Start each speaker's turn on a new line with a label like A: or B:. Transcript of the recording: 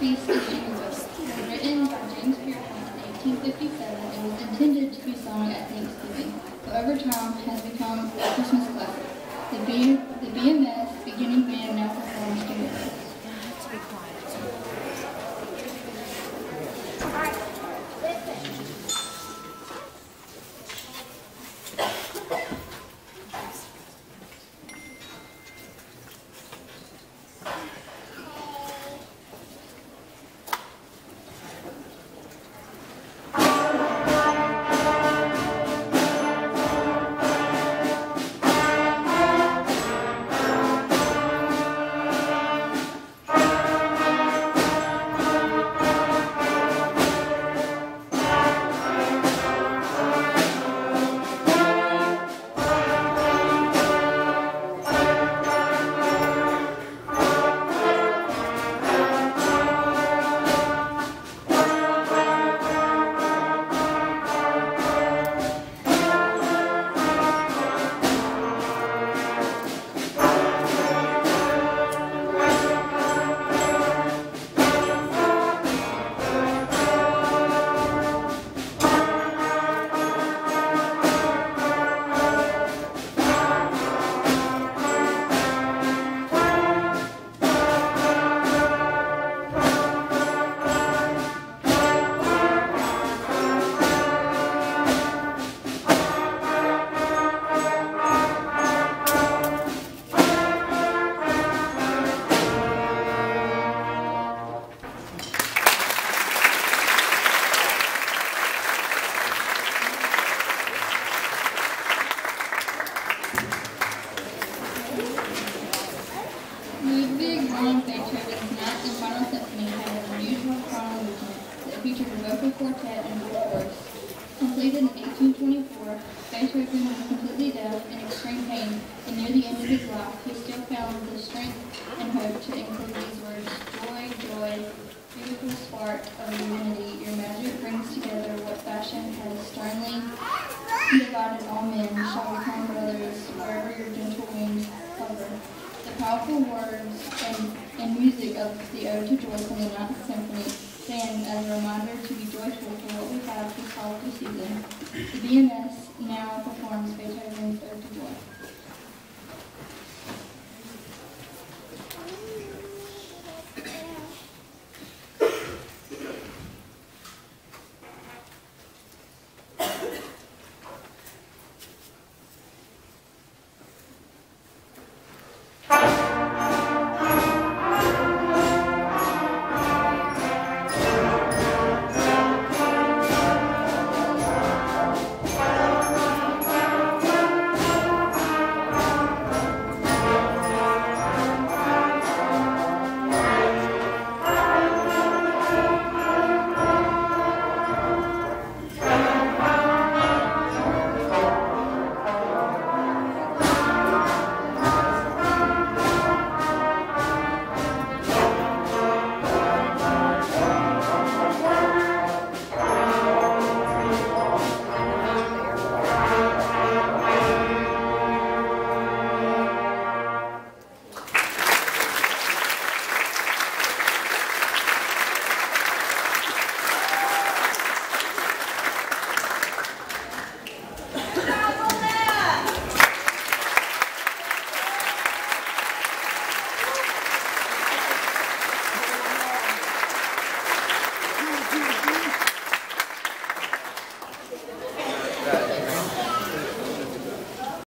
A: piece is Jesus. It was written by James Pierpont in 1857 and was intended to be sung at Thanksgiving, but over time has become a Christmas classic. The BMS beginning band now performs together. Quartet and chorus. Completed in 1824, Beethoven was completely deaf and extreme pain, and near the end of his life, he still found the strength and hope to include these words: "Joy, joy, beautiful spark of divinity, your magic brings together what fashion has sternly divided. All men shall become brothers wherever your gentle wings hover." The powerful words and music of the Ode to Joy from the Ninth Symphony stand as a reminder to be joyful for what we have this holiday season. The BMS now performs Beethoven's Ode to Joy.